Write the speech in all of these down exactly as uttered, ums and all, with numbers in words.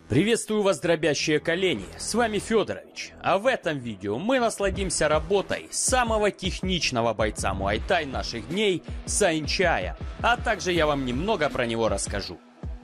Приветствую вас, дробящие колени, с вами Федорович, а в этом видео мы насладимся работой самого техничного бойца муай-тай наших дней Саинчая, а также я вам немного про него расскажу.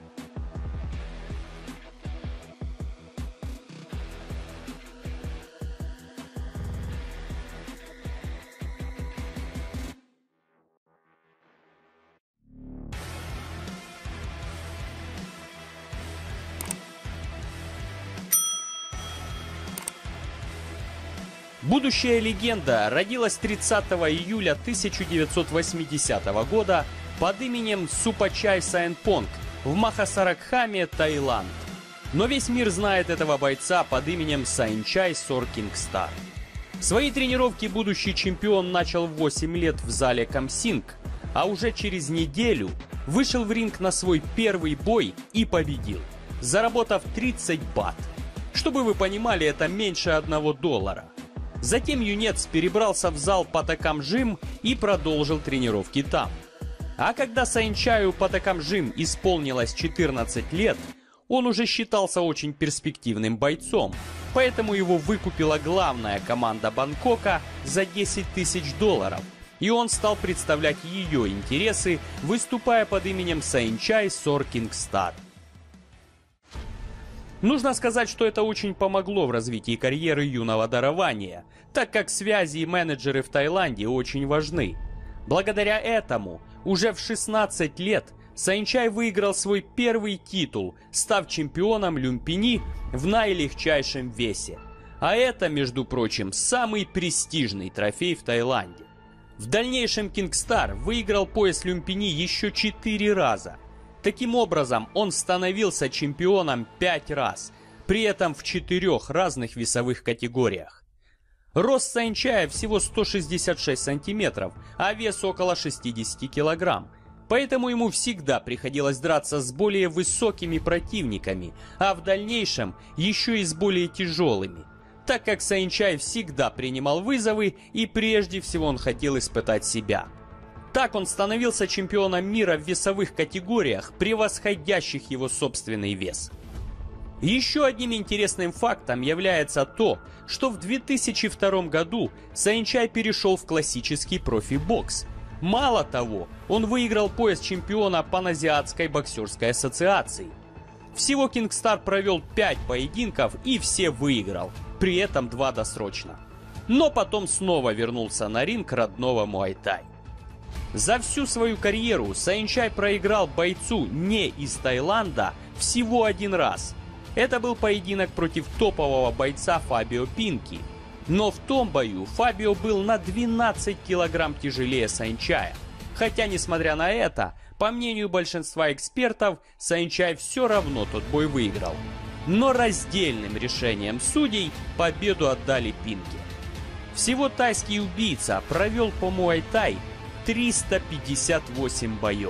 Будущая легенда родилась тридцатого июля тысяча девятьсот восьмидесятого года под именем Супачай Саинпонг в Махасаракхаме, Таиланд. Но весь мир знает этого бойца под именем Саинчай Сор Кингстар. Свои тренировки будущий чемпион начал в восемь лет в зале Камсинг, а уже через неделю вышел в ринг на свой первый бой и победил, заработав тридцать бат. Чтобы вы понимали, это меньше одного доллара. Затем юнец перебрался в зал Патакам Жим и продолжил тренировки там. А когда Саинчаю Патакам Жим исполнилось четырнадцать лет, он уже считался очень перспективным бойцом, поэтому его выкупила главная команда Бангкока за десять тысяч долларов, и он стал представлять ее интересы, выступая под именем Саинчай Сор Кингстар. Нужно сказать, что это очень помогло в развитии карьеры юного дарования, так как связи и менеджеры в Таиланде очень важны. Благодаря этому уже в шестнадцать лет Саинчай выиграл свой первый титул, став чемпионом Люмпини в наилегчайшем весе. А это, между прочим, самый престижный трофей в Таиланде. В дальнейшем Кингстар выиграл пояс Люмпини еще четыре раза. Таким образом, он становился чемпионом пять раз, при этом в четырех разных весовых категориях. Рост Саинчая всего сто шестьдесят шесть сантиметров, а вес около шестидесяти килограмм. Поэтому ему всегда приходилось драться с более высокими противниками, а в дальнейшем еще и с более тяжелыми, так как Саинчай всегда принимал вызовы и прежде всего он хотел испытать себя. Так он становился чемпионом мира в весовых категориях, превосходящих его собственный вес. Еще одним интересным фактом является то, что в две тысячи втором году Саинчай перешел в классический профи-бокс. Мало того, он выиграл пояс чемпиона Паназиатской боксерской ассоциации. Всего Кингстар провел пять поединков и все выиграл, при этом два досрочно. Но потом снова вернулся на ринг родного муай-тай. За всю свою карьеру Саинчай проиграл бойцу не из Таиланда всего один раз. Это был поединок против топового бойца Фабио Пинки. Но в том бою Фабио был на двенадцать килограмм тяжелее Саинчая. Хотя, несмотря на это, по мнению большинства экспертов, Саинчай все равно тот бой выиграл. Но раздельным решением судей победу отдали Пинки. Всего тайский убийца провел по муай-тай триста пятьдесят восемь боев.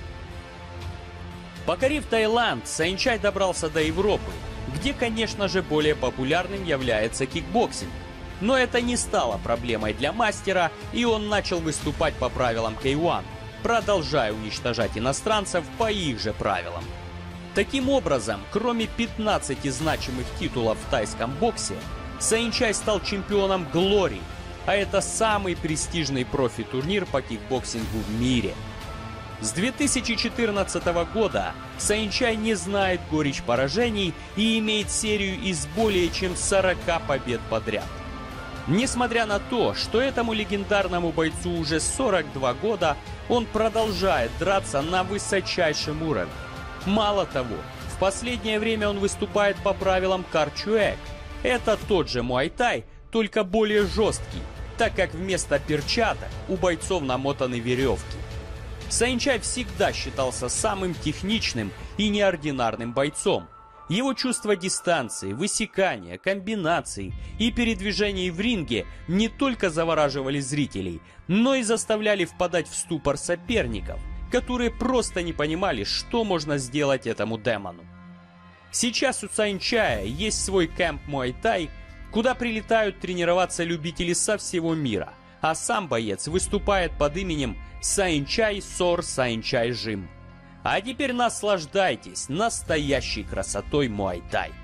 Покорив Таиланд, Саинчай добрался до Европы, где, конечно же, более популярным является кикбоксинг. Но это не стало проблемой для мастера, и он начал выступать по правилам кей один, продолжая уничтожать иностранцев по их же правилам. Таким образом, кроме пятнадцати значимых титулов в тайском боксе, Саинчай стал чемпионом Глори, а это самый престижный профи-турнир по кикбоксингу в мире. С две тысячи четырнадцатого года Саинчай не знает горечь поражений и имеет серию из более чем сорока побед подряд. Несмотря на то, что этому легендарному бойцу уже сорок два года, он продолжает драться на высочайшем уровне. Мало того, в последнее время он выступает по правилам Карчуэк. Это тот же муай-тай, только более жесткий, так как вместо перчаток у бойцов намотаны веревки. Саинчай всегда считался самым техничным и неординарным бойцом. Его чувство дистанции, высекания, комбинаций и передвижений в ринге не только завораживали зрителей, но и заставляли впадать в ступор соперников, которые просто не понимали, что можно сделать этому демону. Сейчас у Саинчая есть свой кэмп муай-тай, куда прилетают тренироваться любители со всего мира, а сам боец выступает под именем Саинчай Сор Саинчай Жим. А теперь наслаждайтесь настоящей красотой муай-тай.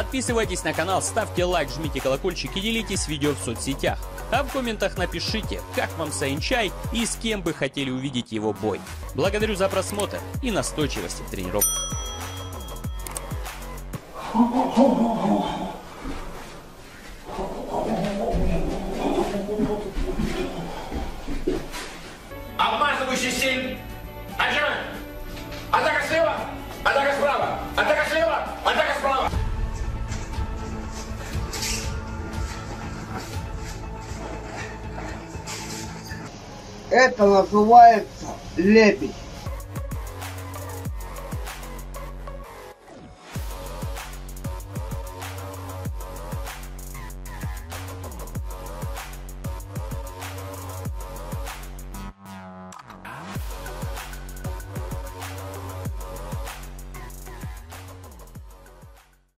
Подписывайтесь на канал, ставьте лайк, жмите колокольчик и делитесь видео в соцсетях. А в комментах напишите, как вам Saenchai и с кем бы хотели увидеть его бой. Благодарю за просмотр и настойчивость в тренировках. Обмазывающий стиль. Отжимай. Атака слева. Атака справа. Атака слева. Атака справа. Это называется лебедь.